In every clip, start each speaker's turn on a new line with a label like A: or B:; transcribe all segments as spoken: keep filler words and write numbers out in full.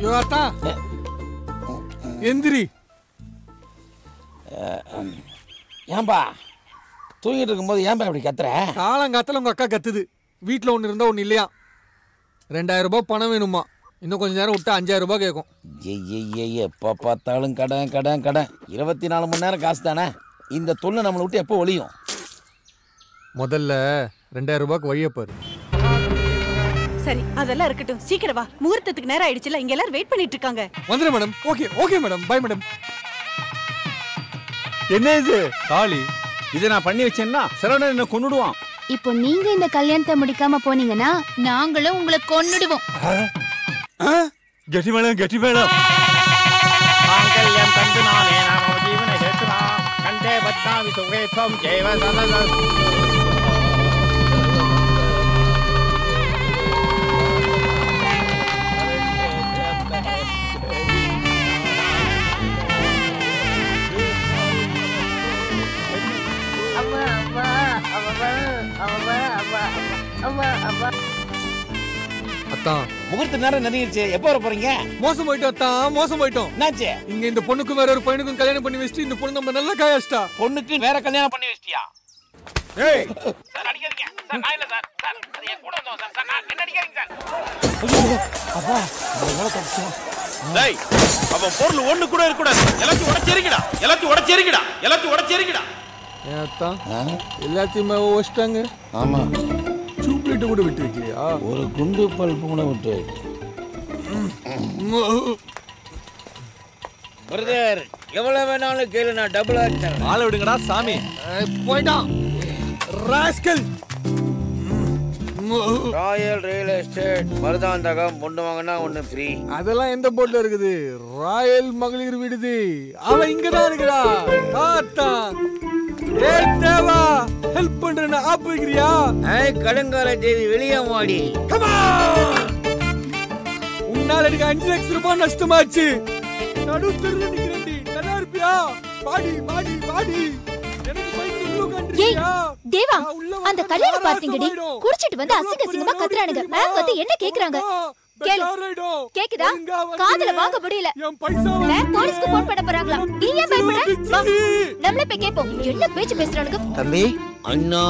A: யோ அத்தா எந்திரி.
B: ஏன்பா தூங்கிட்டு இருக்கும்போது ஏன்பா இப்படி கத்துற?
A: காலங்காத்துல உங்க அக்கா கத்துது. வீட்டுல ஒண்ணு இருந்தா ஒண்ணு இல்லையா. ரெண்டாயிரம் ரூபாய் பணம் வேணுமா. இன்னும் கொஞ்ச நேரம் விட்டு அஞ்சாயிரம் ரூபாய் கேட்கும்.
B: எப்ப பார்த்தாலும் கடன் கடன் கடன். இருபத்தி நாலு மணி நேரம் காசு தானே. இந்த தொல்லை நம்மளை விட்டு எப்போ ஒழியும்?
A: முதல்ல ரெண்டாயிரம் ரூபாய்க்கு வழிய பாரு.
C: சரி அதெல்லாம் இருக்கட்டும், சீக்கிரம் வா. முகூர்த்தத்துக்கு நேரம் ஆயிடுச்சுல, இங்க எல்லாரும் வெயிட் பண்ணிட்டு இருக்காங்க.
A: வந்துரு madam. Okay okay madam. Bye madam. என்ன இது தாலி?
D: இதை நான் பண்ணி வச்சேன்னா சரவணன் என்ன கொன்னுடுவான்.
E: இப்போ நீங்க இந்த கல்யாணத்தை முடிக்காம போனீங்கன்னா நாங்களும் உங்களை கொன்னுடுவோம்.
D: கெட்டி மேளம் கெட்டி மேளம். தந்து நானே நாமோ ஜீவன ஹேத்துனா கண்டே பத்மாவி சுகேத்வம் ஜெயவ சதத.
A: அத்தான்
B: முகூர்த்த நேரம் நெருங்கிடுச்சு. எப்போ வர போறீங்க?
A: மோசம் போயிட்டோம் அத்தான், மோசம் போயிட்டோம்.
B: என்னாச்சு?
A: இங்க இந்த பொண்ணுக்கும் வேற ஒரு பையனுக்கும் கல்யாணம் பண்ணி வச்சுட்டு இந்த பொண்ணு நம்ம நல்லா காயாச்சிட்டா.
B: பொண்ணுக்கு வேற கல்யாணம் பண்ணி வச்சிட்டியா?
A: ஏய்
B: சார் அடிக்காதீங்க சார். நான் இல்ல சார். சார் அது என் கூட வந்தோம் சார். சார் நான் என்ன அடிக்காதீங்க சார். அப்பா இவள கடிச்சா.
D: டேய் அவன் பொருள் ஒண்ணு கூட இருக்க கூடாது. எல்லாத்தையும் உடைச்சேரிக்கடா. எல்லாத்தையும் உடைச்சேரிக்கடா. எல்லாத்தையும் உடைச்சேரிக்கடா.
A: ஏன் அத்தான் எல்லாத்தையுமே வச்சிட்டாங்க.
B: ஆமா.
A: சூப்ளிட்டு கூட விட்டு வைக்கிறியா?
B: ஒரு குண்டு பல்பு கூட விட்டு. பிரதர் எவ்வளவு வேணாலும் கேளு, நான் டபுள் ஆக்டர்.
D: ஆளை விடுங்கடா சாமி.
A: போய்டான் rascal.
B: Royal real estate Madurantakam ஒண்ணு வாங்கினா ஒண்ணு ஃப்ரீ.
A: அதெல்லாம் எந்த போர்ட்ல இருக்குது? ராயல் மகளிர் விடுதி. அவ இங்கதான் இருக்கிறா. ஆத்தா ஏ தேவா ஹெல்ப் பண்றேன்னு ஆப் வைக்கிறியா?
B: ஏய் கடங்கார தேவி வெளியே வாடி.
A: Come on. உன்னால எனக்கு அஞ்சு லட்சம் ரூபாய் நஷ்டமாச்சு. நடு தெருல நிக்கிறேன்டி. நல்லா இருப்பியா? பாடி பாடி பாடி. எனக்கு பைக் உள்ள கண்டியா?
E: தேவா அந்த கல்யாணம் பாத்தீங்கடி. குடிச்சிட்டு வந்து அசிங்க அசிங்கமா கத்துறானுங்க. மேம் வந்து என்ன கேக்குறாங்க? கேளு. கேக்குதா? காதுல வாங்க முடியல. மேம் போலீஸ்க்கு போன் பண்ண போறாங்களா? நீ ஏன் பயப்படுற? நம்மளே போய் கேப்போம். என்ன பேச்சு பேசுறானுங்க?
B: தம்பி அண்ணா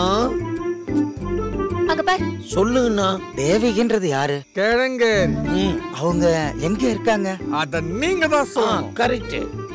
E: அங்க பார்.
B: சொல்லுங்கண்ணா.
F: தேவிகின்றது யாரு?
A: கிழங்கர்.
F: அவங்க எங்க இருக்காங்க?
A: அத நீங்க தான் சொல்லணும்.
B: கரெக்ட்.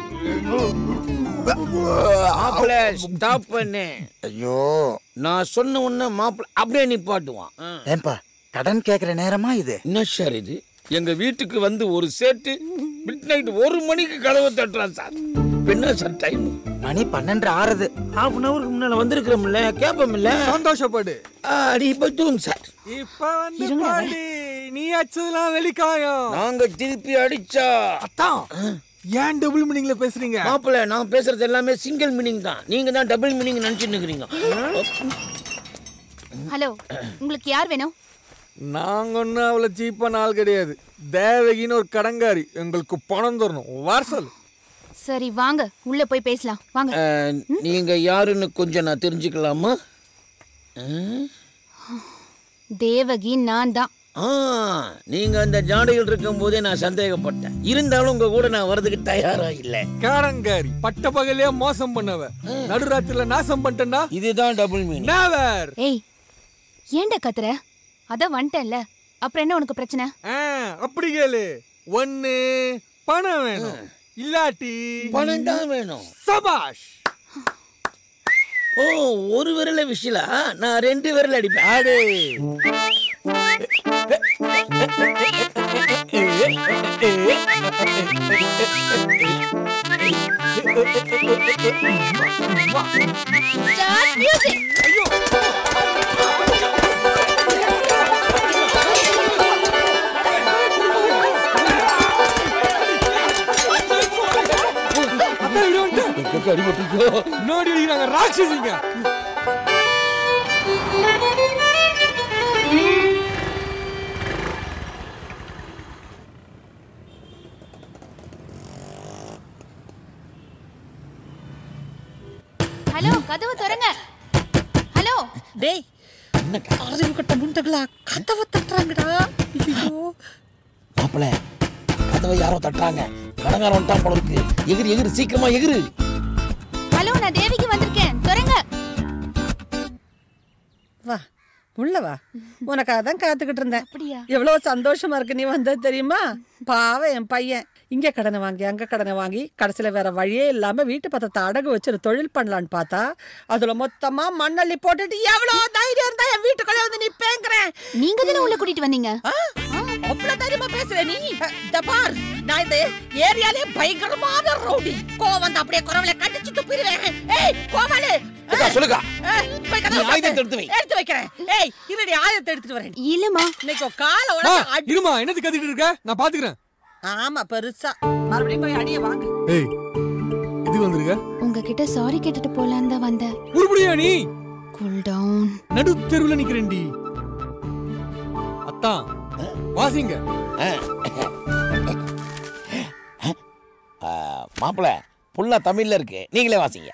B: மாப்பிள ஸ்டாப் பண்ணு.
F: ஐயோ
B: நான் சொன்ன உடனே மாப்பிள அப்படியே நிப்பாட்டுவான்.
F: ஏன்பா கடன் கேக்குற நேரமா இது?
B: என்ன சார் இது? எங்க வீட்டுக்கு வந்து ஒரு சேட்டு மிட் நைட் ஒரு மணிக்கு கதவை தட்டுறான் சார். என்ன சார் டைம்?
F: மணி பன்னெண்டு ஆறுது.
B: ஹாஃப் அன் அவருக்கு முன்னால வந்திருக்கிறோம்ல, கேப்பமில்ல.
A: சந்தோஷப்படு.
B: அடி பத்தும் சார்.
A: இப்ப வந்து பாடி. நீ அச்சதெல்லாம் வெளிக்காயம்.
B: நாங்க திருப்பி அடிச்சா
A: அத்தான் ஏன் டபுள் மீனிங்ல பேசுறீங்க?
B: மாப்பிள நான் பேசுறது எல்லாமே சிங்கிள் மீனிங் தான். நீங்க தான் டபுள் மீனிங் நினைச்சிட்டு இருக்கீங்க.
E: ஹலோ உங்களுக்கு யார் வேணும்?
A: நாங்க ஒன்னும் அவ்வளவு சீப்பான ஆள் கிடையாது. தேவகின்னு ஒரு கடங்காரி. எங்களுக்கு பணம் தரணும். வார்சல்.
E: சரி வாங்க உள்ள போய் பேசலாம் வாங்க.
B: நீங்க யாருன்னு கொஞ்சம் நான் தெரிஞ்சுக்கலாமா?
E: தேவகி நான் தான்.
B: நீங்க அந்த ஜாடையில் இருக்கும் போதே நான் சந்தேகப்பட்டேன். இருந்தாலும் உங்க கூட நான் வரதுக்கு தயாரா இல்ல.
A: கடங்காரி பட்ட பகலே மோசம் பண்ணவ. நடுராத்திரில நாசம் பண்ணிட்டா
B: இதுதான் டபுள் மீனிங்.
A: நெவர்.
E: ஏய் ஏன்டா கத்துற? அத வந்துட்டேன்ல, அப்புறம் என்ன உனக்கு பிரச்சனை?
A: அப்படி கேளு. ஒன்னு பணம் வேணும், இல்லாட்டி
B: பணம் தான் வேணும்.
A: சபாஷ்.
B: ஓ ஒரு விரல விஷயல நான் ரெண்டு விரல் அடிப்பேன். ஆடு
E: ஸ்டார்ட் மியூசிக்.
A: ஐயோ நோடி அடிக்கிறாங்க ராட்சசிங்க.
E: ஹலோ கதவு திறங்க. ஹலோ
C: டேய் என்ன அறிவு கட்ட முண்டகளா கதவை தட்டுறாங்கடா. ஐயோ
B: மாப்பிள கதவை
G: கதவை யாரோ தட்டுறாங்க. கடங்காரன் வந்துட்டான் போல இருக்கு. எகிரி எகிரி சீக்கிரமா எகிரு.
E: ஹலோ, நான் தேவிக்கு வந்திருக்கேன். தொரங்க.
H: வா உள்ள வா. உனக்காக தான் காத்துக்கிட்டு இருந்தேன். எவ்வளவு சந்தோஷமா இருக்கு நீ வந்தது தெரியுமா? பாவம் என் பையன் இங்க கடனை வாங்கி அங்க கடனை வாங்கி கடைசியில வேற வழியே இல்லாம வீட்டு பத்திரத்தை அடகு வச்சு ஒரு தொழில் பண்ணலான்னு பார்த்தா அதுல மொத்தமா மண்ணள்ளி போட்டுட்டு எவ்வளவு தைரியம் இருந்தா என் வீட்டுக்குள்ள வந்து நீ பேங்குறேன்.
E: நீங்க தானே உள்ள கூட்டிட்டு வந்தீங்க.
H: அவ்வளவு தைரியமா பேசுற நீ? பார், நான் இந்த ஏரியாலே பயங்கரமான ரவுடி. கோவம் வந்து அப்படியே குரவல கட்டிச்சு துப்பிடுவேன். ஏய் கோவலே
G: சொல்லுங்க.
H: ஆயுதத்தை எடுத்து வை. எடுத்து வைக்கிறேன். ஏய் இருடி, ஆயுதத்தை எடுத்துட்டு வரேன்.
E: இல்லமா,
H: இன்னைக்கு கால உடனே
A: இருமா. என்னது கத்திட்டு இருக்க? நான் பாத்துக்கிறேன்.
H: ஆமா பெருசா மறுபடியும் போய் அடிய வாங்க.
A: ஏய் இது வந்திருக்க?
E: உங்ககிட்ட சாரி கேட்டுட்டு போலான்னு தான் வந்தேன்.
A: உருப்படியா நீ?
E: Cool down.
A: நடு தெருவுல நிக்கிறேன்டி. அத்தா வாசிங்க.
G: மாப்பிள புள்ள தமிழ்ல இருக்கு, நீங்களே வாசிங்க.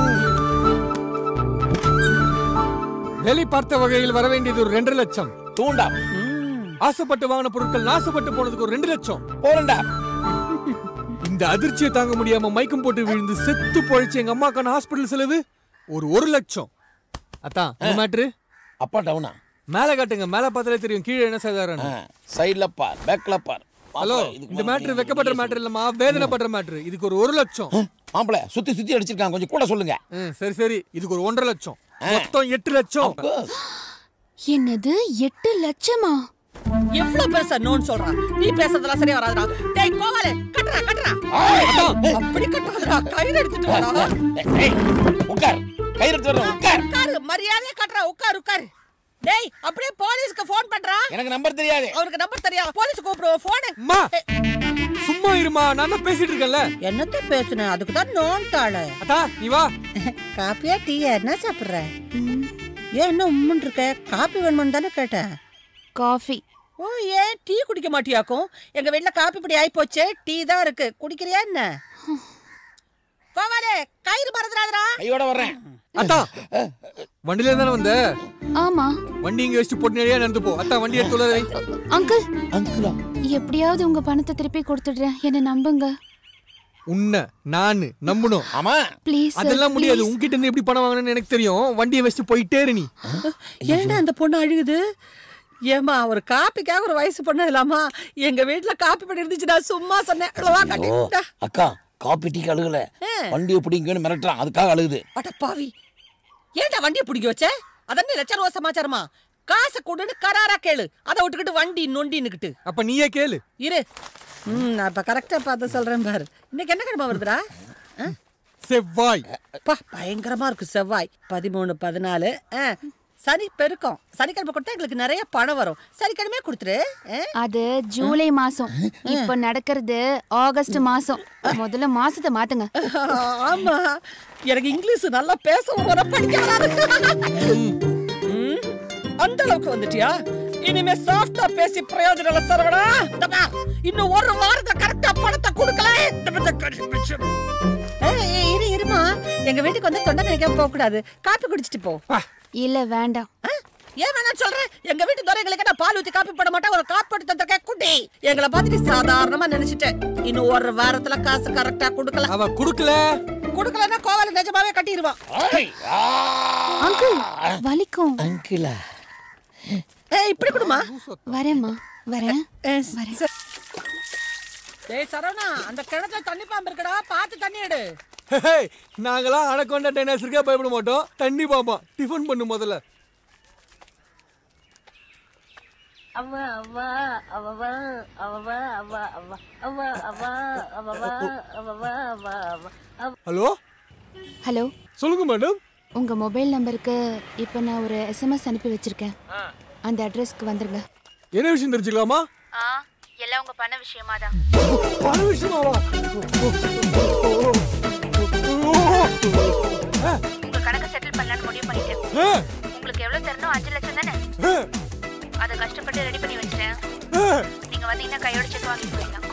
A: வேலை பார்த்த வகையில் வர வேண்டியது ஒரு ரெண்டு லட்சம்.
G: தூண்டா.
A: ஆசைப்பட்டு வாங்கின பொருட்கள் நாசப்பட்டு போனதுக்கு ஒரு ரெண்டு லட்சம்.
G: போறண்டா.
A: இந்த அதிர்ச்சியை தாங்க முடியாம மயக்கம் போட்டு விழுந்து செத்து போயிடுச்சு எங்க அம்மாக்கான ஹாஸ்பிடல் செலவு ஒரு ஒரு லட்சம். அத்தா இந்த மேட்ரு
G: அப்பா டவுனா?
A: மேல காட்டுங்க. மேல பார்த்தாலே தெரியும் கீழே என்ன சாதாரண.
G: சைடுல பார், பேக்ல பார்.
A: ஹலோ, இந்த மேட்ரு வெக்கப்படுற மேட்ரு இல்லம்மா, வேதனைப்படுற மேட்ரு. இதுக்கு ஒரு ஒரு லட்சம்.
G: மாப்பிள சுத்தி சுத்தி அடிச்சிருக்காங்க, கொஞ்சம் கூட சொல்லுங்க.
A: சரி சரி, இதுக்கு ஒரு ஒன்றரை லட்சம். மொத்தம் எட்டு லட்சம்.
E: என்னது எட்டு லட்சமா?
H: எவ்வளவு பெருசா நோன் சொல்றான். நீ பேசுறதெல்லாம் சரியா வராதுடா. டேய் கோவாலே கட்டறா கட்டறா. அப்படி கட்டறா. கயிறு எடுத்துட்டு வரா.
G: ஏய் உட்கார். கயிறு எடுத்து வரா. உட்கார்.
H: உட்கார். மரியாதையா கட்டறா. உட்கார் உட்கார். டேய் அப்படியே போலீஸ்க்கு ஃபோன் பண்றா.
G: எனக்கு நம்பர் தெரியாது.
H: அவருக்கு நம்பர் தெரியாது. போலீஸ் கூப்பிடுவோம். ஃபோன்.
A: அம்மா சும்மா இருமா, நான் தான் பேசிட்டு இருக்கேன்ல.
H: என்னத்த பேசுன? அதுக்கு தான் நோன் தாள.
A: அத்தா நீ வா.
H: காப்பியா டீயா என்ன சாப்பிடுற? ஏன் என்ன உம்முன் இருக்க? காப்பி வேணும்னு தானே கேட்டேன்.
E: காஃபி.
H: ஓ, ஏன் டீ குடிக்க மாட்டியாக்கும்? எங்க வீட்ல காப்பி பொடி ஆயி போச்சு, டீ தான் இருக்கு. குடிக்கிறியா என்ன? கோவாலே கயிறு மறந்துடாதடா.
G: கையோட வரேன்.
A: அத்தா வண்டில தானே வந்த?
E: ஆமா.
A: வண்டி இங்க வச்சு போட்டு நேரா நடந்து போ. அத்தா வண்டி எடுத்து உள்ள வை.
E: அங்கிள்.
G: அங்கிளா?
E: எப்படியாவது உங்க பணத்தை திருப்பி கொடுத்துடுறேன், என்ன நம்புங்க.
A: உன்னை நானு நம்பணும்.
G: ஆமா
E: ப்ளீஸ்.
A: அதெல்லாம் முடியாது. உன்கிட்ட இருந்து எப்படி பணம் வாங்கணும்னு எனக்கு தெரியும். வண்டியை வச்சு போயிட்டே இரு நீ.
H: ஏன்டா அந்த பொண்ணு அழுகுது? ஏமா ஒரு காப்பிக்காக ஒரு வயசு பொண்ணு இல்லாமா? எங்க வீட்டுல காப்பி பண்ணி இருந்துச்சு, நான் சும்மா சொன்னேன்.
G: அக்கா காப்பி டீ அழுகல, வண்டியை பிடிங்கன்னு மிரட்டுறான், அதுக்காக அழுகுது.
H: அட பாவி, ஏன்டா வண்டியை பிடிக்க வச்ச? அதன்னு லட்ச ரூபா சமாச்சாரமா? காசை கொடுன்னு கராரா கேளு, அதை விட்டுக்கிட்டு வண்டி நொண்டின்னுக்கிட்டு.
A: அப்ப நீயே கேளு.
H: இரு, ம் நான் இப்ப கரெக்டா பார்த்து சொல்றேன் பாரு. இன்னைக்கு என்ன கிழமை வருதுடா?
A: செவ்வாய்.
H: பா பயங்கரமா இருக்கு செவ்வாய். பதிமூணு பதினாலு சனி பெருக்கம். சனிக்கிழமை கொடுத்தா எங்களுக்கு நிறைய பணம் வரும். சனிக்கிழமையே கொடுத்துரு.
E: அது ஜூலை மாசம், இப்ப நடக்கிறது ஆகஸ்ட் மாசம். முதல்ல மாசத்தை மாத்துங்க.
H: ஆமா, எனக்கு இங்கிலீஷ் நல்லா பேச வர, படிக்க வராது. அந்த அளவுக்கு வந்துட்டியா? இனிமே சாஃப்டா பேசி பிரயோஜனம் இல்ல சரவணா. இன்னும் ஒரு வாரத்துல கரெக்டா பணத்தை கொடுக்கல. இரு இருமா, எங்க வீட்டுக்கு வந்து தொண்டை நினைக்காம போக கூடாது. காப்பி குடிச்சிட்டு போ.
E: இல்ல வேண்டாம்.
H: ஏன் வேணாம் சொல்றேன்? எங்க வீட்டு துறைகளுக்கு நான் பால் ஊத்தி காப்பி போட மாட்டேன். ஒரு காப்பி போட்டு தந்திருக்கேன் குட்டி. எங்களை பார்த்துட்டு சாதாரணமா நினைச்சிட்டேன். இன்னும் ஒரு வாரத்துல காசு கரெக்டா கொடுக்கல.
A: அவ கொடுக்கல
H: கொடுக்கலன்னா கோவால நிஜமாவே கட்டிடுவான்.
E: அங்கிள் வலிக்கும்.
G: அங்கிளா?
H: ஏய் இப்படி கொடுமா.
E: வரேம்மா வரேன்.
H: ஏய் சரவணா, அந்த கிணத்துல தண்ணி பாம்பு இருக்குடா, பார்த்து தண்ணி எடு.
A: நாங்களாம் அடக்கொண்ட டைனோசருக்கே பயப்பட மாட்டோம். தண்ணி பாப்போம். டிஃபன் பண்ணு முதல்ல.
I: அவ்வா அவ்வா அவ்வா அவ்வா அவ்வா அவ்வா அவ்வா அவ்வா அவ்வா அவ்வா அவ்வா அவ்வா.
A: ஹலோ
E: ஹலோ
A: சொல்லுங்க மேடம்.
E: உங்க மொபைல் நம்பருக்கு இப்ப நான் ஒரு எஸ்எம்எஸ் அனுப்பி வச்சிருக்கேன். அந்த அட்ரஸ்க்கு வந்துருங்க.
A: என்ன விஷயம் தெரிஞ்சுக்கலாமா?
E: எல்லாம் உங்க பண விஷயமா தான்.
A: பண விஷயமாவா?
E: உங்க கணக்கு செட்டில் பண்ணலாம்னு முடிவு பண்ணிட்டேன். உங்களுக்கு எவ்வளவு தரணும்? அஞ்சு லட்சம் தானே? அத கஷ்டப்பட்டு ரெடி பண்ணி வச்சிட்டேன். நீங்க வந்தீங்கன்னா கையோட செக் வாங்கி போயிடலாம்.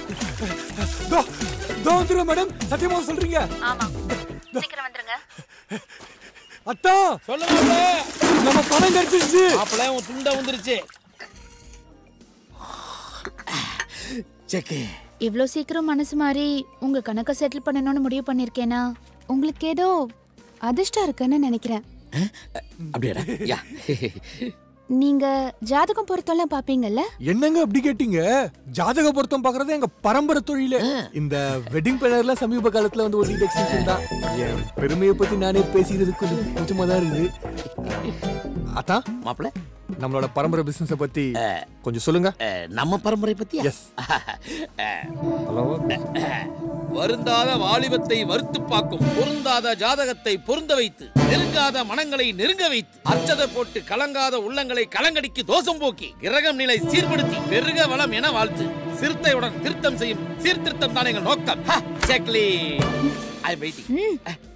A: தோ வந்துரு மேடம். சத்தியமா சொல்றீங்க?
E: ஆமா, சீக்கிரம் வந்துருங்க.
A: அத்தா
G: சொல்லுங்க.
A: நம்ம பணம் கிடைச்சிருச்சு.
G: அப்பளே உன் துண்டை வந்துருச்சு. செக்.
E: இவ்ளோ சீக்கிரம் மனசு மாறி உங்க கணக்க செட்டில் பண்ணணும்னு முடிவு பண்ணிருக்கேனா உங்களுக்கு ஏதோ அதிர்ஷ்டம் இருக்குன்னு நினைக்கிறேன்.
G: அப்படியாடா? யா.
E: நீங்க ஜாதகம் பொருத்தம்லாம் பாப்பீங்கல்ல?
A: என்னங்க அப்படி கேட்டீங்க? ஜாதக பொருத்தம் பாக்குறது எங்க பரம்பரை தொழில. இந்த வெட்டிங் பிளானர்ல சமீப காலத்துல வந்து ஒரு எக்ஸ்டென்ஷன் தான். என் பெருமையை பத்தி நானே பேசிக்கிறது கொஞ்சம் கொஞ்சமா தான் இருக்குது. அத்தா
G: மாப்பிள்ள,
A: நம்மளோட பரம்பரை பிசினஸ பத்தி கொஞ்சம் சொல்லுங்க.
G: நம்ம பரம்பரை பத்தி?
A: எஸ். ஹலோ.
D: வருந்தாத வாலிபத்தை வறுத்து பார்க்கும், பொருந்தாத ஜாதகத்தை பொருந்த வைத்து, நெருங்காத மனங்களை நெருங்க வைத்து, அச்சதை போட்டு கலங்காத உள்ளங்களை கலங்கடிக்கு தோஷம் போக்கி, கிரகம் நிலை சீர்படுத்தி, பெருக வளம் என வாழ்த்து, சிறுத்தையுடன் திருத்தம் செய்யும் சீர்திருத்தம் தான் எங்கள் நோக்கம். செக்லி. I waiting.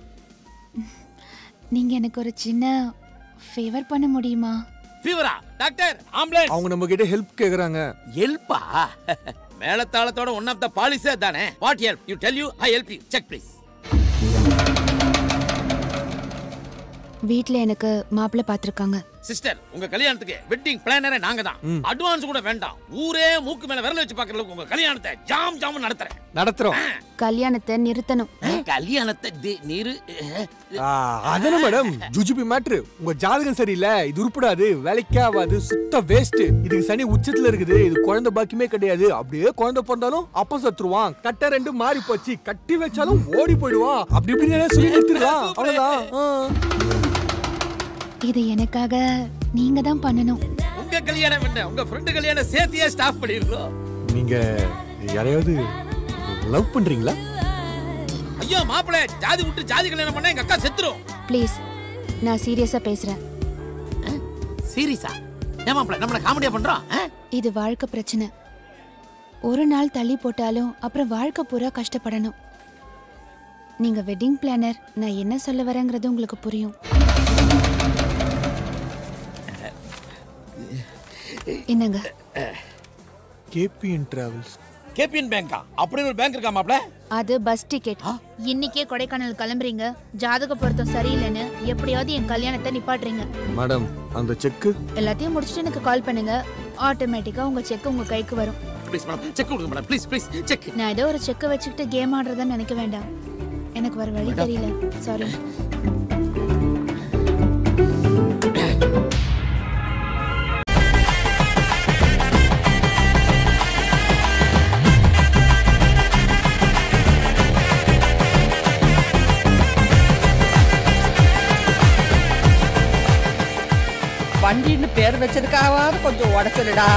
E: நீங்க எனக்கு ஒரு சின்ன ஃபேவர் பண்ண முடியுமா?
D: ஃபீவரா? Doctor, ambulance.
A: அவங்க நம்ம கிட்ட ஹெல்ப் கேக்குறாங்க.
D: ஹெல்ப்பா? மேலத்தாளத்தோட ஒன் ஆஃப் த பாலிசி தானே. What help? You tell you, I help you. Check please.
E: வீட்ல எனக்கு மாப்பிள்ளை பாத்துருக்காங்க.
D: சிஸ்டர், உங்க கல்யாணத்துக்கு வெட்டிங் பிளானரே நாங்க தான். அட்வான்ஸ் கூட வேண்டாம். ஊரே மூக்கு மேல விரல் வச்சு பாக்குறதுக்கு உங்க கல்யாணத்தை ஜாம் ஜாம் நடத்துறேன்.
A: நடத்துறோம்.
E: கல்யாணத்தை நிறுத்தணும்.
D: கல்யாணத்தை நிறு
A: அதானே மேடம் ஜுஜுபி மேட்ரு. உங்க ஜாதகம் சரியில்லை, இது உருப்படாது, வேலைக்கே ஆகாது, சுத்த வேஸ்ட், இதுக்கு சனி உச்சத்துல இருக்குது, இது குழந்தை பாக்கியமே கிடையாது, அப்படியே குழந்தை பிறந்தாலும் அப்ப சத்துருவான், கட்ட ரெண்டு மாறி போச்சு, கட்டி வச்சாலும் ஓடி போயிடுவான், அப்படி இப்படின்னு சொல்லி நிறுத்திடலாம். அவ்வளவுதான்.
E: இது எனக்காக நீங்க தான் பண்ணணும்.
D: உங்க கல்யாணம் என்ன, உங்க ஃப்ரெண்ட் கல்யாணம் சேர்த்தியே ஸ்டாப் பண்ணிருக்கோம்.
A: நீங்க யாரையாவது லவ் பண்றீங்களா?
D: ஐயோ மாப்பிள, ஜாதி விட்டு ஜாதி கல்யாணம் பண்ணா எங்க அக்கா செத்துரும்.
E: ப்ளீஸ், நான் சீரியஸா பேசுறேன்.
D: சீரியஸா? ஏன் மாப்பிள நம்மள காமெடியா பண்றோம்?
E: இது வாழ்க்கை பிரச்சனை. ஒரு நாள் தள்ளி போட்டாலும் அப்புறம் வாழ்க்கை பூரா கஷ்டப்படணும். நீங்க வெட்டிங் பிளானர், நான் என்ன சொல்ல வரேங்கிறது உங்களுக்கு புரியும். என்னங்க?
A: KPN travels.
D: கேபிஎன் பேங்கா? அப்படி ஒரு பேங்க் இருக்கா மாப்ள?
E: அது பஸ் டிக்கெட். இன்னைக்கே கொடைக்கானல் கிளம்புறீங்க, ஜாதக பொருத்தம் சரியில்லைன்னு எப்படியாவது என் கல்யாணத்தை நிப்பாட்டுறீங்க.
A: மேடம், அந்த செக்
E: எல்லாத்தையும் முடிச்சிட்டு எனக்கு கால் பண்ணுங்க. ஆட்டோமேட்டிக்கா உங்க செக் உங்க கைக்கு வரும்.
D: ப்ளீஸ் மேடம், செக் கொடுங்க மேடம், ப்ளீஸ் ப்ளீஸ் செக்.
E: நான் ஏதோ ஒரு செக் வச்சுக்கிட்டு கேம் ஆடுறதா நினைக்க வேண்டாம். எனக்கு வர வழி தெரியல, சாரி.
H: வண்டின்னு பேர் வச்சதுக்காவது கொஞ்சம் உடச்சுடா.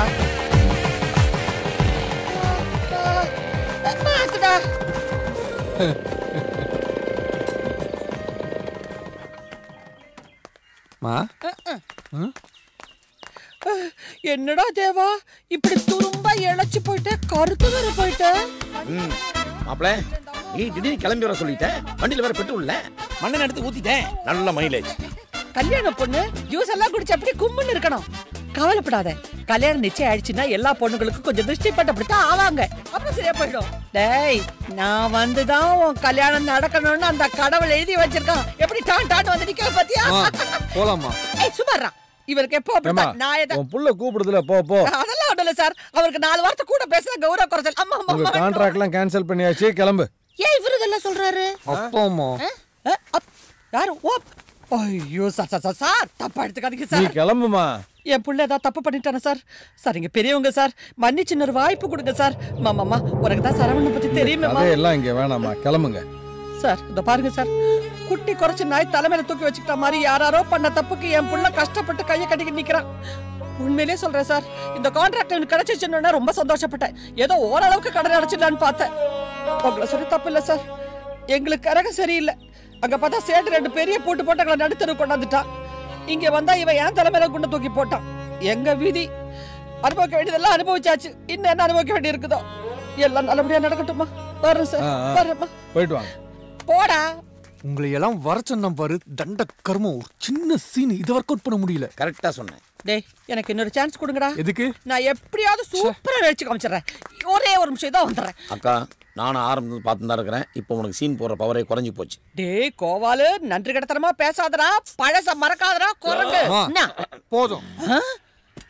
H: என்னடா தேவா, இப்படி துரும்பா இழைச்சு போயிட்ட, கருத்து வேற போயிட்ட.
D: மாப்ள, நீ திடீர்னு கிளம்பி வர சொல்லிட்ட, வண்டியில வேற பெட்ரோல் இல்ல, மண்ணெண்ணெய் எடுத்து ஊத்திட்டேன், நல்ல மைலேஜ்.
H: கல்யாண பொண்ணு ஜூஸ் எல்லாம் குடிச்சு அப்படியே கும்முன்னு இருக்கணும். கவலைப்படாத, கல்யாணம் நிச்சயம் ஆயிடுச்சுன்னா எல்லா பொண்ணுங்களுக்கும் கொஞ்சம் திருஷ்டி பட்டு அப்படித்தான் ஆவாங்க, அப்புறம் சரியா போயிடும். டேய், நான் வந்துதான் உன் கல்யாணம் நடக்கணும்னு அந்த கடவுள் எழுதி வச்சிருக்கான். எப்படி டான் டான் வந்து நிக்கிற பாத்தியா?
A: போலாமா?
H: ஏய் சுமாரா, இவருக்கு எப்போ அப்படிதான் நான் ஏதா
A: உன் புள்ள கூப்பிடுதுல, போ போ.
H: அதெல்லாம் ஒண்ணுல சார், அவருக்கு நாலு வார்த்தை கூட பேசுற கௌரவ குறைச்சல். அம்மா அம்மா,
A: உங்க கான்ட்ராக்ட்லாம் கேன்சல் பண்ணியாச்சு, கிளம்பு.
H: ஏன் இவரு இதெல்லாம் சொல்றாரு?
A: அப்போமா
H: யாரு? ஓ ஐயோ சார் சார் சார், தப்பா எடுத்துக்காதீங்க
A: நீ
H: சார்.
A: கிளம்புமா.
H: என் புள்ள ஏதாவது தப்பு பண்ணிட்டானே சார்? சரிங்க பெரியவங்க சார், மன்னிச்சு இன்னொரு வாய்ப்பு கொடுங்க சார். மாமாமா, உனக்கு தான் சரவணனை பத்தி தெரியுமேமா.
A: அதெல்லாம் இங்க வேணாமா, கிளம்புங்க
H: சார். இத பாருங்க சார், குட்டி குறைச்சு நாய் தலைமையில தூக்கி வச்சுக்கிட்ட மாதிரி யாராரோ பண்ண தப்புக்கு என் புள்ள கஷ்டப்பட்டு கையை கட்டிக்கிட்டு நிக்கிறான். உண்மையிலே சொல்றேன் சார், இந்த கான்ட்ராக்ட் எனக்கு கிடைச்சிச்சுன்னு ரொம்ப சந்தோஷப்பட்டேன். ஏதோ ஓரளவுக்கு கடன் அடைச்சிடலான்னு பார்த்தேன். உங்களை சொல்லி தப்பு இல்லை சார், எங்களுக்கு கரகம் சரியில்லை. அங்க பார்த்தா சேட்டு ரெண்டு பெரிய போட்டு போட்டங்களை நடுத்தரு கொண்டாந்துட்டான். இங்க வந்தா இவன் என் தலைமையில குண்டை தூக்கி போட்டான். எங்க வீதி அனுபவிக்க வேண்டியதெல்லாம் அனுபவிச்சாச்சு, இன்னும் என்ன அனுபவிக்க வேண்டி இருக்குதோ. எல்லாம் நல்லபடியா நடக்கட்டுமா? வரேன் சார், வரேம்மா.
A: போயிட்டு வாங்க.
H: போடா.
A: உங்களை எல்லாம் வர சொன்ன பாரு, தண்ட கர்மம். ஒரு சின்ன சீன் இதை ஒர்க் அவுட் பண்ண முடியல.
D: கரெக்டா சொன்னேன்.
H: டேய், எனக்கு இன்னொரு சான்ஸ் கொடுங்கடா.
A: எதுக்கு?
H: நான் எப்படியாவது சூப்பரா நடிச்சு காமிச்சிடுறேன். ஒரே ஒரு நிமிஷம் தான் வந்துடுறேன்.
D: அக்கா, நானும் ஆரம்பத்துல பார்த்து தான் இருக்கிறேன். இப்போ உனக்கு சீன் போற பவரே குறைஞ்சு போச்சு.
H: டேய் கோவாலு, நன்றி கடத்தனமா பேசாதடா, பழச மறக்காதடா குரங்கு.
A: போதும்.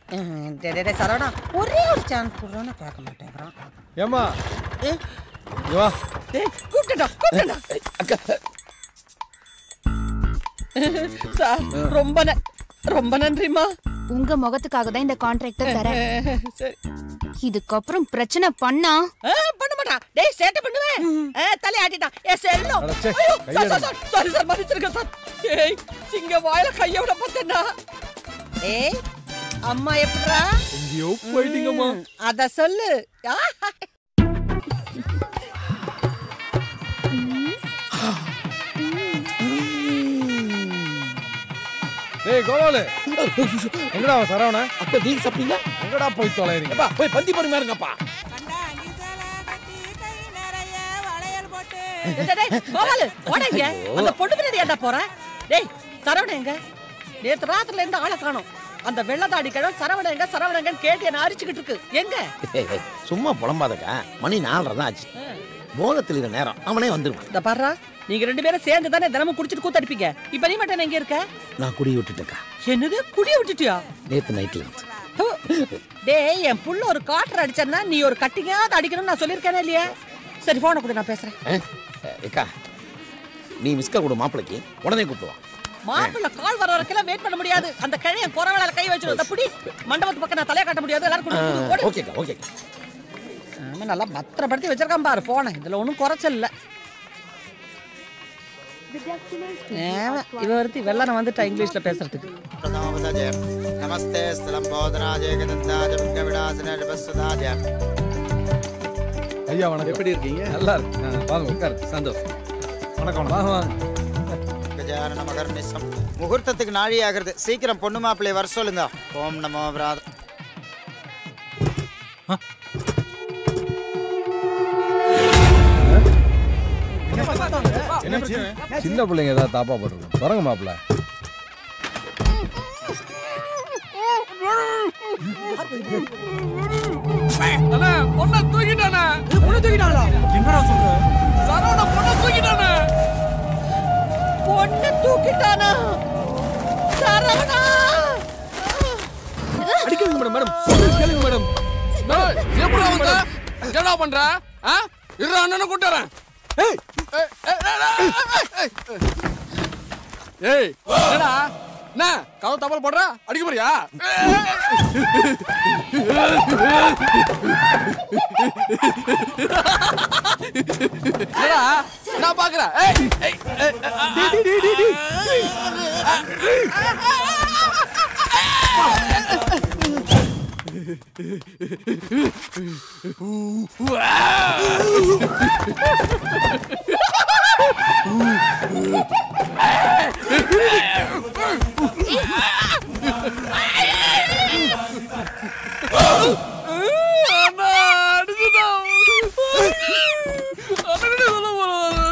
H: சரவணா ஒரே ஒரு சான்ஸ் கொடுறோன்னு கேட்க மாட்டேங்கிறான்.
A: ஏமா வா
H: கூப்பிட்டுடா கூப்பிட்டுடா
G: அக்கா
H: சார் ரொம்ப ந- ரொம்ப நன்றிமா.
E: உங்க முகத்துக்காக தான் இந்த கான்ட்ராக்ட தரேன்.
H: சரி
E: இதுக்கப்புறம் பிரச்சனை பண்ணா
H: ஆ, பண்ண மாட்டா. டேய் சேட்டை பண்ணுவேன். ஆ, தலை ஆட்டிட்டான். ஏ செல்லம்.
A: அட, சே,
H: ஐயோ,
A: கையை
H: sir, sir, sir, sorry sir, மன்னிச்சிருங்க சார். ஏய், சிங்க வாயில கைய விட பார்த்தேன்னா. ஏய், அம்மா எப்படிடா?
A: எங்கேயோ போயிட்டீங்கம்மா.
H: ம், அத சொல்லு. ஆ,
A: டேய் கோபாலு எங்கடா அவன் சரவண?
G: அப்ப நீங்க சாப்பிட்டீங்க?
A: எங்கடா போய் தொலைறீங்க?
G: அப்பா போய் பந்தி பரிமாறுங்கப்பா.
H: டேய், டேய், டேய், கோபாலு, ஓடாங்க. அந்த பொண்ணு பின்னாடி ஏன்டா போற? டேய், சரவண எங்க? நேத்து ராத்திரில இருந்து ஆளை காணோம். அந்த வெள்ளதாடி கிழவன் சரவண எங்க சரவண எங்கன்னு கேட்டு என்ன அரிச்சுக்கிட்டு இருக்கு. எங்க?
G: ஏய், ஏய், சும்மா புலம்பாதக்கா. மணி நாலரை தான் ஆச்சு. போகத்தில் இருக்கிற நேரம் அவனே வந்துருவான்.
H: இந்த பாருடா, நீங்க ரெண்டு பேரும் சேர்ந்து தானே தினமும் குடிச்சிட்டு கூத்தடிப்பீங்க. இப்ப நீ மட்டும் எங்க இருக்க?
G: நான் குடி விட்டுட்டேக்கா.
H: என்னது குடிய விட்டுட்டியா?
G: நேத்து நைட்ல இருந்து.
H: ஹு. டேய், என் புள்ள ஒரு காற்று அடிச்சன்னா நீ ஒரு கட்டிங்காவது அடிக்கணும்னு நான் சொல்லியிருக்கேனே இல்லையா? சரி போன கூட நான் பேசுறேன்.
G: ஏக்கா நீ மிஸ்கா கொடு மாப்பிளைக்கு, உடனே கூப்பிடுவான்.
H: மாப்பிள்ள கால் வர வரைக்கும் வெயிட் பண்ண முடியாது. அந்த கிழையன் குறவளால கை வச்சிரும். தப்புடி மண்டபத்து பக்கம் நான் தலைய காட்ட முடியாது. எல்லாரும் குடு, குடு, குடு.
G: ஓகேக்கா ஓகேக்கா.
H: ஆமா, நல்லா பத்திரப்படுத்தி வச்சிருக்கான் பாரு போன. இதுல ஒன்றும் குறைச்சல் இல்ல. ஏமா, இவ ஒருத்தி வெள்ளன வந்துட்டா இங்கிலீஷ்ல பேசுறதுக்கு.
F: நமஸ்தே ஸ்தலம்போதனாஜே கதந்தாஜ விக்னவிடாசன ரிபஸ்வதாஜ.
A: ஐயா வணக்கம். எப்படி இருக்கீங்க? நல்லா இருக்கு. ஆ, வாங்க உட்காரு. சந்தோஷம். வணக்கம். வாங்க வாங்க.
F: கஜானன மகர்நிஷம். முகூர்த்தத்துக்கு நாழி ஆகிறது. சீக்கிரம் பொண்ணு மாப்பிள்ளை வர சொல்லுங்க. ஓம் நமோ பிராத.
A: என்ன பிரச்சனை? சின்ன பிள்ளைங்க ஏதாவது தாப்பா போட்டுருக்கோம். வரங்க மாப்பிள்ள. அண்ணா பொண்ணை தூக்கிட்டானே. பொண்ணை தூக்கிட்டாங்களா? என்னடா சொல்ற? சரவண பொண்ணை தூக்கிட்டானே.
H: பொண்ணை தூக்கிட்டானா? சரவணா!
A: அடிக்கங்க மேடம். மேடம் சொல்லு கேளுங்க மேடம்.
J: ஏய் எப்படா வந்த? என்னடா பண்ற? ஆ? இரு அண்ணனை கூட்டறேன்.
A: ஏய்
J: ஏய் என்னடா? என்ன கதவு தப்பல் போடுற? அடிக்க போறியா? என்னடா நான் பாக்குறேன். ஏய் ஏய்
A: டி டி டி டி.
J: அண்ணா அடிச்சுடா. அண்ணனே சொல்ல போறாரு.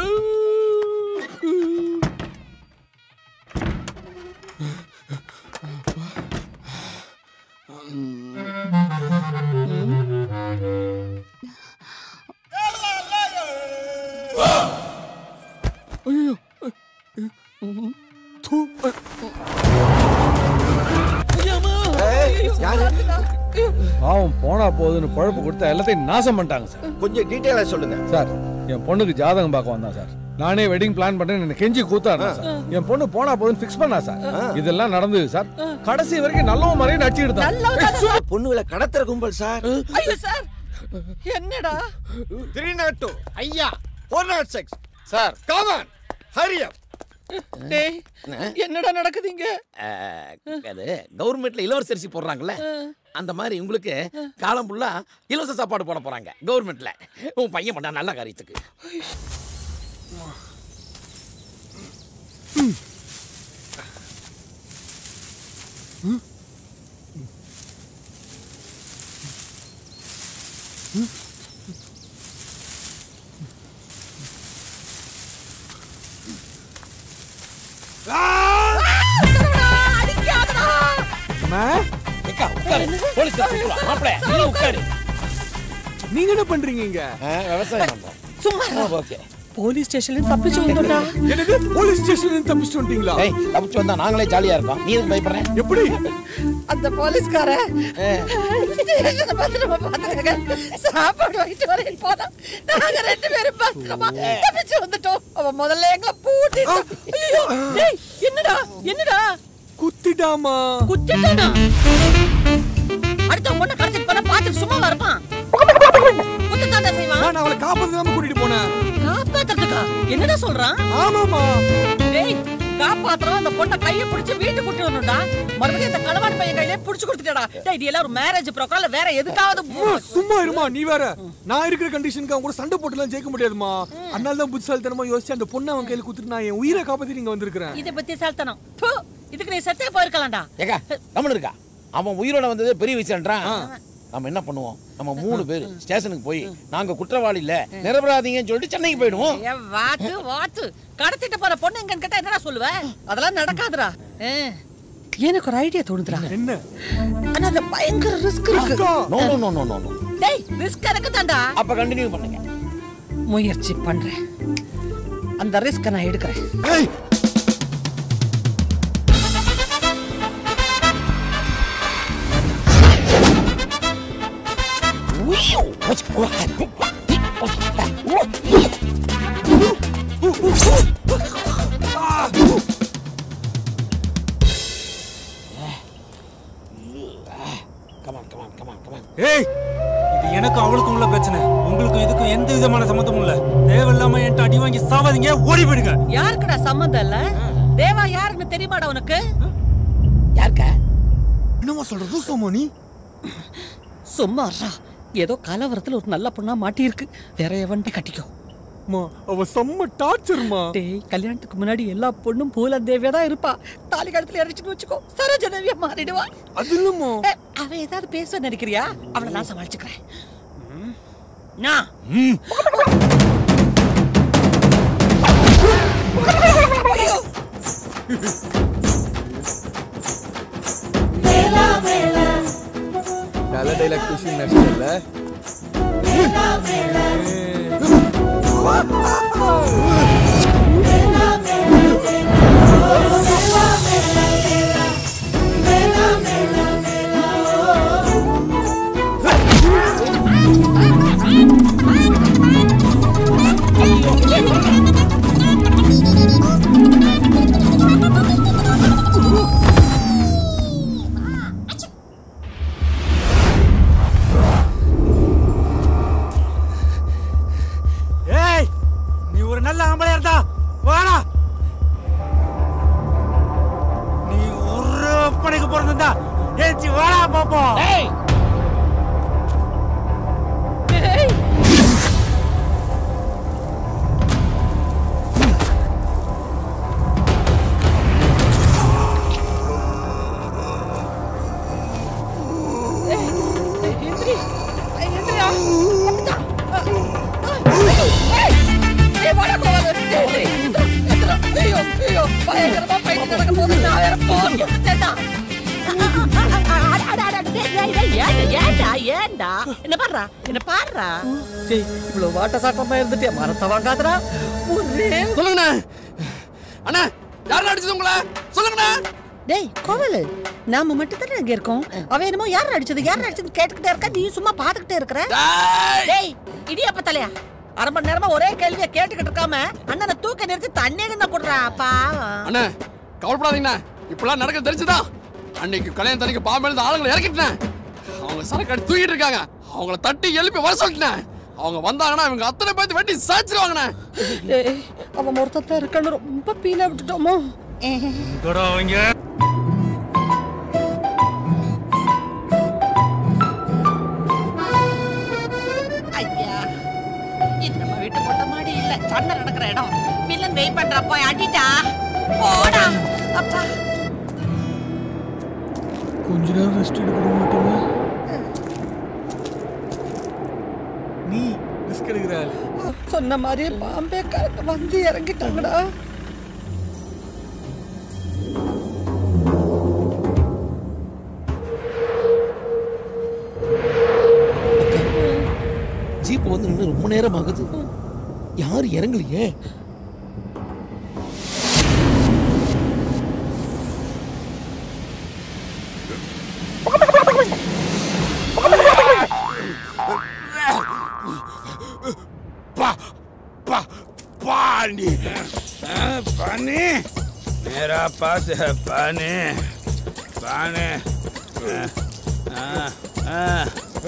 A: பாவம் போனா போகுதுன்னு பழப்பு கொடுத்தா எல்லாத்தையும் நாசம் பண்ணிட்டாங்க சார்.
G: கொஞ்சம் டீட்டெயிலா சொல்லுங்க
A: சார் என் பொண்ணுக்கு ஜாதகம் பார்க்க வந்தான் சார். நானே வெட்டிங் பிளான் பண்ணேன். என்ன கெஞ்சி கூத்தாடுறேன் சார். என் பொண்ணு போனா போதுன்னு ஃபிக்ஸ் பண்ணா சார். இதெல்லாம் நடந்தது சார். கடைசி வரைக்கும் நல்லவன் மாதிரியே நடிச்சுக்கிட்டு தான்.
G: பொண்ணுகளை கடத்துற கும்பல் சார்.
H: ஐயோ சார், என்னடா?
K: three oh two ஐயா four oh six sir come on hurry up.
H: டேய், என்னடா நடக்குதுங்க?
G: அது கவர்மெண்ட்ல இலவசரிசி போடுறாங்கல்ல, அந்த மாதிரி உங்களுக்கு காலம் ஃபுல்லா இலவச சாப்பாடு போட போறாங்க கவர்மெண்ட்ல. உன் பையன் பண்ணா நல்ல காரியத்துக்கு.
A: நீங்க என்ன பண்றீங்க இங்க?
G: விவசாயம் பண்றோம்.
H: சும்மா
G: ஓகே.
H: போலீஸ் ஸ்டேஷன்ல தப்பிச்சு வந்தோம்டா.
A: என்னது போலீஸ் ஸ்டேஷன்ல தப்பிச்சு வந்துட்டீங்களா?
G: ஏய் தப்பிச்சு வந்தா நாங்களே ஜாலியா இருக்கோம். நீ எதுக்கு பயப்படுற?
A: எப்படி?
H: அந்த போலீஸ்கார ஸ்டேஷன்ல பத்திரமா பாத்துக்கங்க. சாப்பாடு வாங்கிட்டு வரேன் போதும். நாங்க ரெண்டு பேரும் பத்திரமா தப்பிச்சு வந்துட்டோம். அவன் முதல்ல எங்களை பூட்டிட்டான். ஐயோ டேய் என்னடா என்னடா
A: குத்திட்டாமா?
H: குத்திட்டானா? அடுத்த பொண்ணை கடத்திட்டு போனா பாத்துட்டு சும்மா இருப்பான். குத்திட்டானே செய்வான்.
A: நான் அவளை காப்பாத்தாம கூட்டிட்டு போனேன்.
H: காப்பாத்துறதுக்கா? என்னடா சொல்றான்?
A: ஆமாமா.
H: டேய் காப்பாத்துறோம் அந்த பொண்ணை கையை பிடிச்சு வீட்டுக்கு கூட்டிட்டு வரணும்டா. மறுபடியும் அந்த களவாணி பையன் கையிலே பிடிச்சு கொடுத்துட்டடா. டேய் இது எல்லாம் ஒரு மேரேஜ் ப்ரோக்ராம்ல வேற எதுக்காவது
A: சும்மா இருமா நீ வேற. நான் இருக்கிற கண்டிஷனுக்கு அவங்க கூட சண்டை போட்டுலாம் ஜெயிக்க முடியாதுமா. அதனால தான் புத்திசாலித்தனமா யோசிச்சு அந்த பொண்ணை அவன் கையில குத்துட்டு நான் என் உயிரை காப்பாத்தி நீங்க வந்திருக்கிறேன்.
H: இதை பத்தி சால்த்தனம். இதுக்கு நீ செத்தே போயிருக்கலாம்டா.
G: ஏக்கா கம்மன் இருக்கா? அவன் உயிரோட வந்ததே பெரிய விஷயம்ன்றான். நம்ம என்ன பண்ணுவோம்? நம்ம மூணு பேர் ஸ்டேஷனுக்கு போய் நாங்க குற்றவாளி இல்ல நிரபராதிங்கன்னு சொல்லிட்டு சென்னைக்கு போயிடுவோம்.
H: வாத்து வாத்து கடத்திட்டு போற பொண்ணு எங்கன்னு கேட்டா என்னடா சொல்லுவ? அதெல்லாம் நடக்காதுடா. எனக்கு ஒரு ஐடியா தோணுதுடா.
A: என்ன?
H: ஆனா அது பயங்கர ரிஸ்க் இருக்கு.
G: No no no no no.
H: டேய் ரிஸ்க் இருக்குதாண்டா.
G: அப்ப கண்டினியூ பண்ணுங்க.
H: முயற்சி பண்றேன். அந்த ரிஸ்க் நான் எடுக்கிறேன்.
A: ஏய் ஏய் இது எனக்கு அவளுக்கும் உள்ள பிரச்சனை. உங்களுக்கு இதுக்கும் எந்த விதமான சம்மந்தமும் இல்ல. தேவையில்லாம என்கிட்ட அடி வாங்கி சாவாதீங்க. ஓடி போயிடுங்க.
H: யாருக்குடா சம்மந்தம் இல்ல? தேவா யாருன்னு தெரியுமாடா உனக்கு?
G: யாருக்கா?
A: என்னமா சொல்றது சோமோனி?
H: சும்மாறா. ஏதோ கலவரத்துல ஒரு நல்ல பொண்ணா மாட்டி இருக்கு. வேற எவன்டி கட்டிக்கோ.
A: மா அவ செம்ம டார்ச்சர்மா.
H: டேய் கல்யாணத்துக்கு முன்னாடி எல்லா பொண்ணும் பூல தேவியா தான் இருப்பா. தாலி கழுத்துல எரிச்சிட்டு வச்சுக்கோ சரோஜ தேவியா மாறிடுவா.
A: அது இல்லமோ.
H: அவ ஏதாவது பேச நினைக்கிறியா? அவளை நான் சமாளிச்சுக்கிறேன். நான்
A: நல்ல டைலாக் குஷி நஷ்டல்ல. என்ன பாடுறா என்ன பாடுறா? இவ்வளவு வாட்ட சாட்டமா இருந்துட்டே மரத்தை வாங்காதடா.
J: சொல்லுங்கண்ணா. அண்ணா யாரும் அடிச்சது உங்கள? சொல்லுங்கண்ணா.
H: டேய் கோவலு, நாம மட்டும் தானே அங்க இருக்கோம். அவ என்னமோ யார் அடிச்சது யார் அடிச்சது கேட்டுக்கிட்டே இருக்கா. நீ சும்மா பாத்துக்கிட்டே இருக்கற. டேய் இடியப்ப தலையா, அரை மணி நேரமா ஒரே கேள்வியை கேட்டுக்கிட்டு இருக்காம அண்ணனை தூக்க நிறுத்தி தண்ணி என்ன குடுறா பாவம்.
J: அண்ணா கவலைப்படாதீங்கண்ணா. இப்பெல்லாம் நடக்க தெரிஞ்சுதான் அன்னைக்கு கல்யாணம் தனிக்கு பாம்பு எழுந்த ஆளுங்களை இறக்கிட்டேன். அவங்க சரக்கு அடி தூக்கிட்டு இருக்காங்க. அவங்கள தட்டி எழுப்பி வர சொல்லிட்டேன். அவங்க வந்தாங்கன்னா இவங்க அத்தனை பேர்த்து வெட்டி சாச்சிருவாங்கண்ணா.
H: அவன் ஒருத்தர் இருக்கன்னு ரொம்ப பீலா விட்டுட்டோமோ.
A: அவங்க
H: ஐயா இது நம்ம வீட்டு மொட்டை மாடி இல்ல, சண்டை நடக்கிற இடம். வில்லன் வெயிட் பண்றா, போய் அடிட்டா போடா. அப்பா
A: கொஞ்ச நேரம் ரெஸ்ட் எடுக்க மாட்டீங்க. நீ ரிஸ்க் எடுக்கிற
H: சொன்ன மாதிரி பாம்பே கரெக்ட் வந்து இறங்கிட்டாங்கடா.
G: ஜீப் வந்து நின்று ரொம்ப நேரம் ஆகுது. யாரு இறங்கலையே?
L: पा, पा, पानी पानी मेरा पास है पानी पानी आ, आ, आ,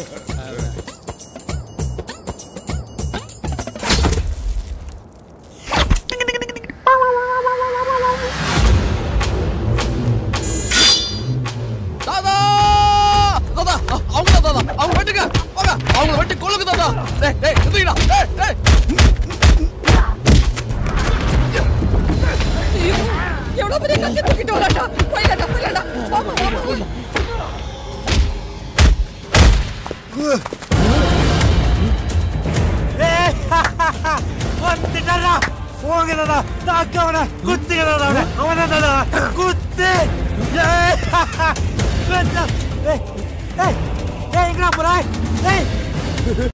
J: தாதா தாதா அவங்க தாதா அவங்க வெட்டுங்க வாங்க அவங்கள வெட்டி கொல்லுங்க தாதா. டேய் டேய் நிறுத்துடா. டேய் டேய்
H: எவ்வளவு பெரிய கத்தி தூக்கிட்டு வரடா. போய்டா போய்டா. வாமா வாமா.
M: ஏய் வந்துடா. போங்கடா. தாக்கவன குத்திடா அவன. அவனடா குத்து. ஏய் ஏய் ஏய் எங்கடா போற? ஏய்